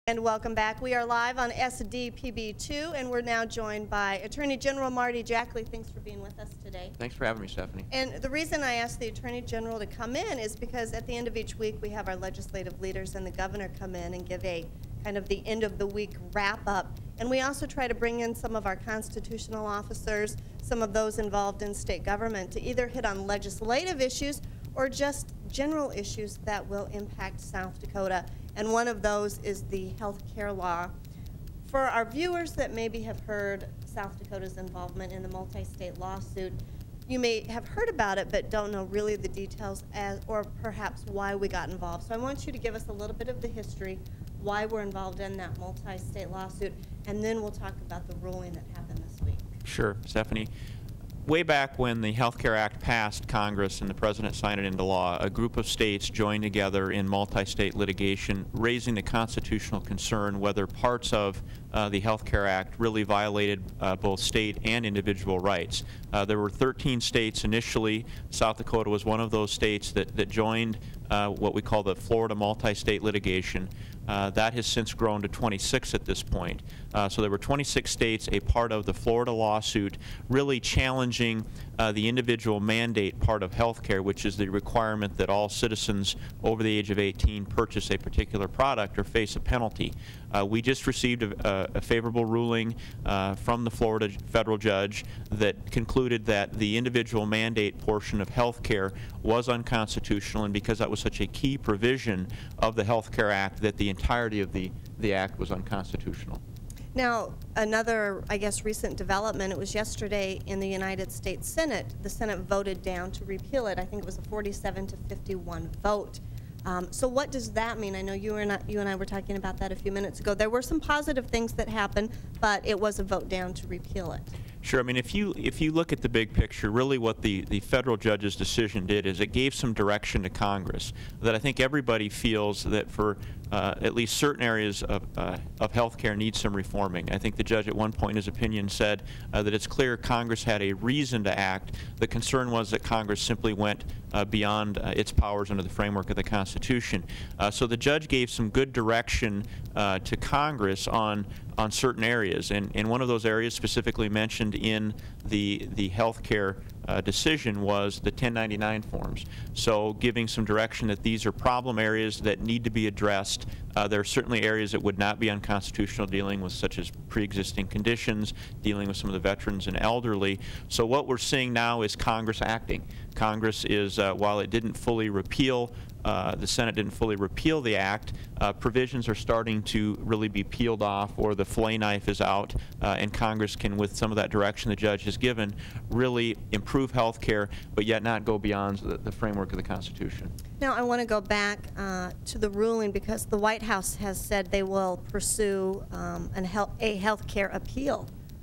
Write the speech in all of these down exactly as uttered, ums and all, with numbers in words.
And welcome back. We are live on S D P B two, and we're now joined by Attorney General Marty Jackley. Thanks for being with us today. Thanks for having me, Stephanie. And the reason I asked the Attorney General to come in is because at the end of each week we have our legislative leaders and the governor come in and give a kind of the end of the week wrap up. And we also try to bring in some of our constitutional officers, some of those involved in state government, to either hit on legislative issues or just general issues that will impact South Dakota. And one of those is the health care law. For our viewers that maybe have heard South Dakota's involvement in the multi-state lawsuit, you may have heard about it but don't know really the details as, or perhaps why we got involved. So I want you to give us a little bit of the history, why we're involved in that multi-state lawsuit, and then we'll talk about the ruling that happened this week. Sure, Stephanie. Way back when the Health Care Act passed Congress and the President signed it into law, a group of states joined together in multi-state litigation, raising the constitutional concern whether parts of uh, the Health Care Act really violated uh, both state and individual rights. Uh, there were thirteen states initially. South Dakota was one of those states that, that joined uh, what we call the Florida multi-state litigation. Uh, that has since grown to twenty-six at this point. Uh, so there were twenty-six states a part of the Florida lawsuit, really challenging uh, the individual mandate part of health care, which is the requirement that all citizens over the age of eighteen purchase a particular product or face a penalty. Uh, we just received a, a, a favorable ruling uh, from the Florida federal judge that concluded that the individual mandate portion of health care was unconstitutional, and because that was such a key provision of the Health Care Act, that the entirety of the, the act was unconstitutional. Now, another, I guess, recent development, it was yesterday in the United States Senate. The Senate voted down to repeal it. I think it was a forty-seven to fifty-one vote. Um, so what does that mean? I know you and, I, you and I were talking about that a few minutes ago. There were some positive things that happened, but it was a vote down to repeal it. Sure. I mean, if you if you look at the big picture, really what the, the federal judge's decision did is it gave some direction to Congress that I think everybody feels that for uh, at least certain areas of, uh, of health care need some reforming. I think the judge at one point in his opinion said uh, that it's clear Congress had a reason to act. The concern was that Congress simply went uh, beyond uh, its powers under the framework of the Constitution. Uh, so the judge gave some good direction uh, to Congress on on certain areas, and, and one of those areas specifically mentioned in the the health care uh, decision was the ten ninety-nine forms. So giving some direction that these are problem areas that need to be addressed. Uh, there are certainly areas that would not be unconstitutional, dealing with such as pre-existing conditions, dealing with some of the veterans and elderly. So what we're seeing now is Congress acting. Congress is, uh, while it didn't fully repeal Uh, the Senate didn't fully repeal the act, uh, provisions are starting to really be peeled off, or the fillet knife is out, uh, and Congress can, with some of that direction the judge has given, really improve health care, but yet not go beyond the, the framework of the Constitution. Now I want to go back uh, to the ruling, because the White House has said they will pursue um, an health, a health care appeal.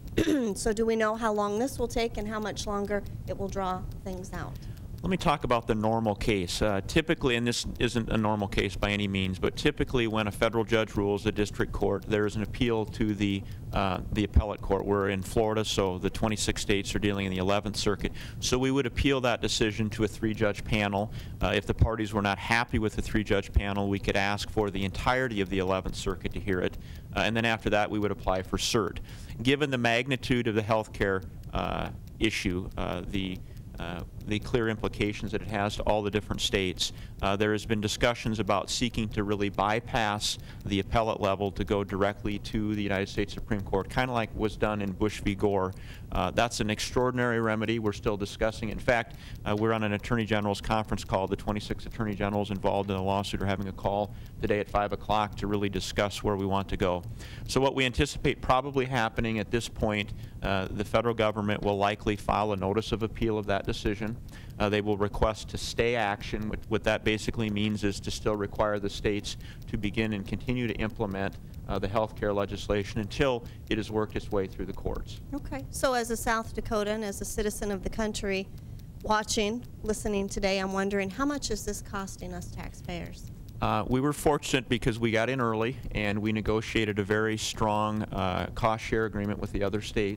So do we know how long this will take and how much longer it will draw things out? Let me talk about the normal case. Uh, typically, and this isn't a normal case by any means, but typically when a federal judge rules the district court, there is an appeal to the uh, the appellate court. We're in Florida, so the twenty-six states are dealing in the eleventh Circuit. So we would appeal that decision to a three-judge panel. Uh, if the parties were not happy with the three-judge panel, we could ask for the entirety of the eleventh Circuit to hear it, uh, and then after that we would apply for cert. Given the magnitude of the health care uh, issue, uh, the Uh, the clear implications that it has to all the different states, uh, there has been discussions about seeking to really bypass the appellate level to go directly to the United States Supreme Court, kind of like was done in Bush v. Gore. Uh, that's an extraordinary remedy. We're still discussing. In fact, uh, we're on an Attorney General's conference call. The twenty-six Attorney Generals involved in the lawsuit are having a call today at five o'clock to really discuss where we want to go. So what we anticipate probably happening at this point, uh, the federal government will likely file a notice of appeal of that decision. Uh, they will request to stay action. What, what that basically means is to still require the states to begin and continue to implement uh, the health care legislation until it has worked its way through the courts. Okay. So as a South Dakotan, as a citizen of the country, watching, listening today, I'm wondering, how much is this costing us taxpayers? Uh, we were fortunate because we got in early and we negotiated a very strong uh, cost share agreement with the other states.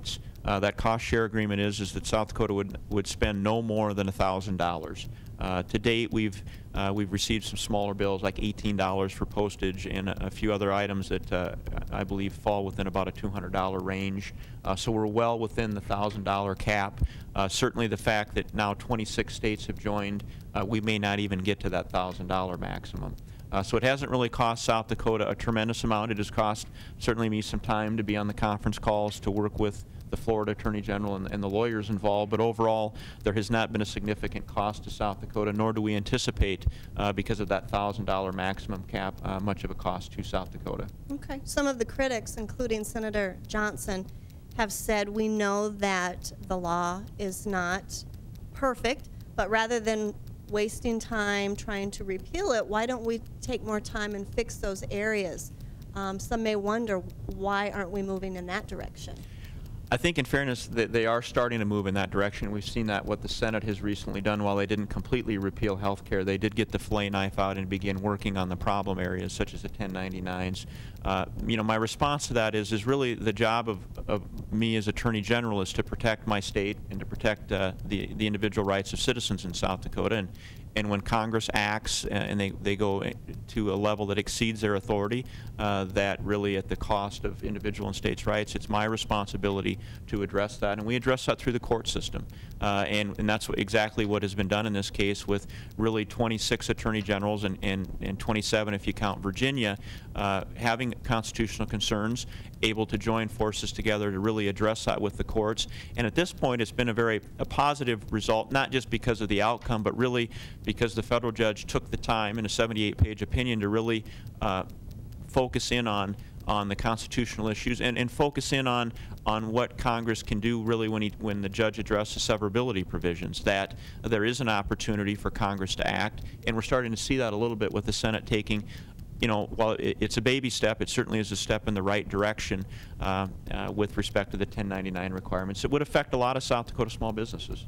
Uh, that cost share agreement is is that South Dakota would would spend no more than one thousand dollars. Uh, to date, we've uh, we've received some smaller bills, like eighteen dollars for postage, and a, a few other items that uh, I believe fall within about a two hundred dollar range. Uh, so we're well within the one thousand dollar cap. Uh, certainly, the fact that now twenty-six states have joined, uh, we may not even get to that one thousand dollar maximum. Uh, so it hasn't really cost South Dakota a tremendous amount. It has cost certainly me some time to be on the conference calls, to work with the Florida Attorney General and, and the lawyers involved, but overall there has not been a significant cost to South Dakota, nor do we anticipate, uh, because of that one thousand dollar maximum cap, uh, much of a cost to South Dakota. Okay. Some of the critics, including Senator Johnson, have said we know that the law is not perfect, but rather than wasting time trying to repeal it, why don't we take more time and fix those areas? Um, some may wonder, why aren't we moving in that direction? I think in fairness that they are starting to move in that direction. We've seen that what the Senate has recently done. While they didn't completely repeal health care, they did get the fillet knife out and begin working on the problem areas such as the ten ninety-nines. Uh, you know, my response to that is is really the job of, of me as Attorney General is to protect my state and to protect uh, the, the individual rights of citizens in South Dakota. And, and when Congress acts and they, they go to a level that exceeds their authority, uh, that really at the cost of individual and states' rights, it's my responsibility to address that. And we address that through the court system. Uh, and, and that's what, exactly what has been done in this case with really twenty-six attorney generals and, and, and twenty-seven if you count Virginia, uh, having constitutional concerns, able to join forces together to really address that with the courts. And at this point, it's been a very a positive result, not just because of the outcome, but really because the federal judge took the time in a seventy-eight page opinion to really uh, focus in on on the constitutional issues and, and focus in on on what Congress can do really when he when the judge addresses severability provisions, that there is an opportunity for Congress to act, and we're starting to see that a little bit with the Senate taking, you know, while it, it's a baby step, it certainly is a step in the right direction uh, uh, with respect to the ten ninety-nine requirements. It would affect a lot of South Dakota small businesses.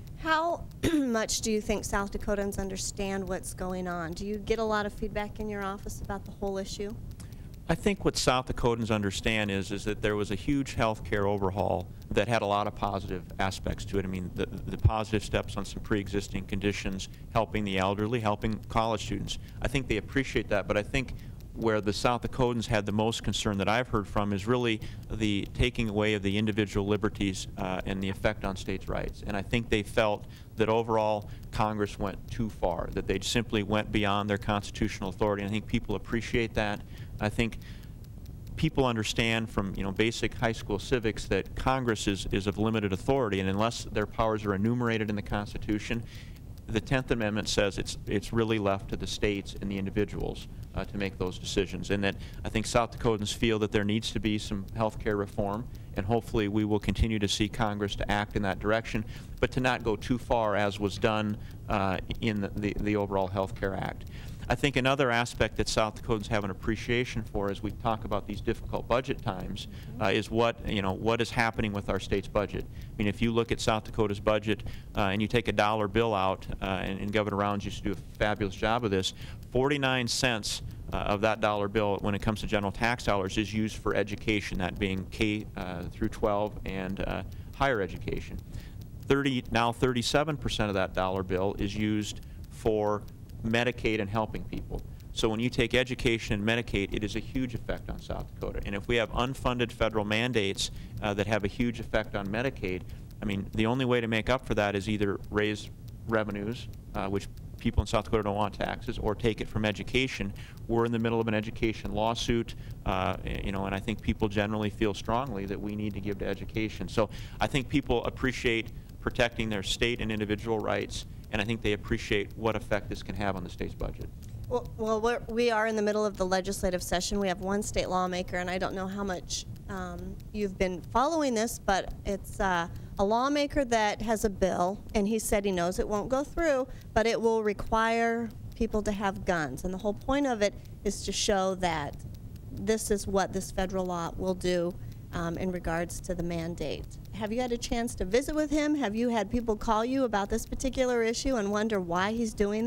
How much do you think South Dakotans understand what's going on? Do you get a lot of feedback in your office about the whole issue? I think what South Dakotans understand is is that there was a huge health care overhaul that had a lot of positive aspects to it. I mean, the, the positive steps on some pre-existing conditions, helping the elderly, helping college students. I think they appreciate that, but I think where the South Dakotans had the most concern that I've heard from is really the taking away of the individual liberties uh, and the effect on states' rights. And I think they felt that overall Congress went too far, that they simply went beyond their constitutional authority. And I think people appreciate that. I think people understand from, you know, basic high school civics that Congress is, is of limited authority, and unless their powers are enumerated in the Constitution, the tenth Amendment says it's, it's really left to the states and the individuals uh, to make those decisions. And that I think South Dakotans feel that there needs to be some health care reform, and hopefully we will continue to see Congress to act in that direction, but to not go too far as was done uh, in the, the, the overall Health Care Act. I think another aspect that South Dakotans have an appreciation for as we talk about these difficult budget times uh, is what, you know, what is happening with our state's budget. I mean, if you look at South Dakota's budget uh, and you take a dollar bill out, uh, and, and Governor Rounds used to do a fabulous job of this, forty-nine cents uh, of that dollar bill when it comes to general tax dollars is used for education, that being K uh, through twelve and uh, higher education. thirty, now thirty-seven percent of that dollar bill is used for Medicaid and helping people. So when you take education and Medicaid, it is a huge effect on South Dakota. And if we have unfunded federal mandates uh, that have a huge effect on Medicaid, I mean, the only way to make up for that is either raise revenues, uh, which people in South Dakota don't want taxes, or take it from education. We're in the middle of an education lawsuit, uh, you know, and I think people generally feel strongly that we need to give to education. So I think people appreciate protecting their state and individual rights, and I think they appreciate what effect this can have on the state's budget. Well, well we're, we are in the middle of the legislative session. We have one state lawmaker, and I don't know how much um, you've been following this, but it's uh, a lawmaker that has a bill, and he said he knows it won't go through, but it will require people to have guns. And the whole point of it is to show that this is what this federal law will do um, in regards to the mandate. Have you had a chance to visit with him? Have you had people call you about this particular issue and wonder why he's doing this?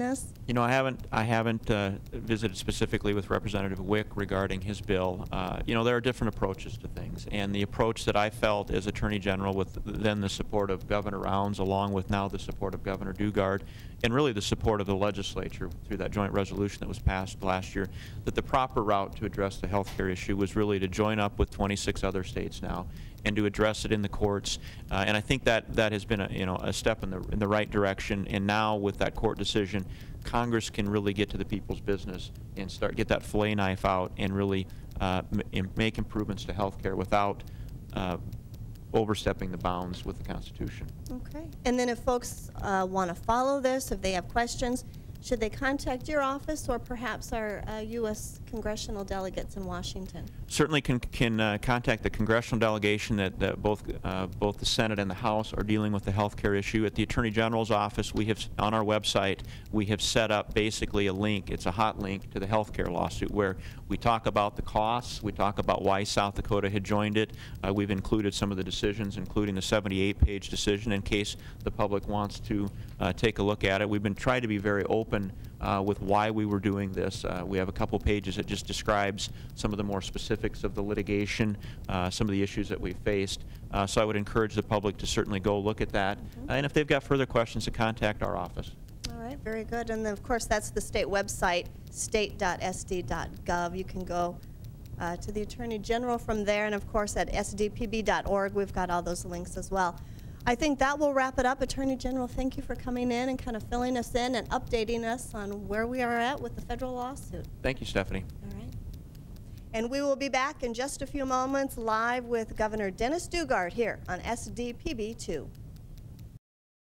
You know, I haven't I haven't uh, visited specifically with Representative Wick regarding his bill. Uh, you know, there are different approaches to things, and the approach that I felt as Attorney General, with then the support of Governor Rounds, along with now the support of Governor Dugard, and really the support of the legislature through that joint resolution that was passed last year, that the proper route to address the health care issue was really to join up with twenty-six other states now and to address it in the courts. Uh, and I think that that has been a, you know, a step in the in the right direction. And now with that court decision, Congress can really get to the people's business and start get that fillet knife out and really uh, m make improvements to health care without uh, overstepping the bounds with the Constitution. Okay. And then if folks uh, want to follow this, if they have questions, should they contact your office or perhaps our uh, U S congressional delegates in Washington? Certainly can, can uh, contact the congressional delegation that, that both, uh, both the Senate and the House are dealing with the health care issue. At the Attorney General's office, we have, on our website, we have set up basically a link, it's a hot link to the health care lawsuit where we talk about the costs, we talk about why South Dakota had joined it. Uh, we've included some of the decisions, including the seventy-eight page decision in case the public wants to uh, take a look at it. We've been trying to be very open Uh, with why we were doing this. Uh, we have a couple pages that just describes some of the more specifics of the litigation, uh, some of the issues that we faced. Uh, so I would encourage the public to certainly go look at that. Mm-hmm. uh, and if they've got further questions, to contact our office. All right, very good. And then, of course, that's the state website, state dot S D dot gov. You can go uh, to the Attorney General from there. And, of course, at S D P B dot org, we've got all those links as well. I think that will wrap it up. Attorney General, thank you for coming in and kind of filling us in and updating us on where we are at with the federal lawsuit. Thank you, Stephanie. All right. And we will be back in just a few moments live with Governor Dennis Dugard here on S D P B two.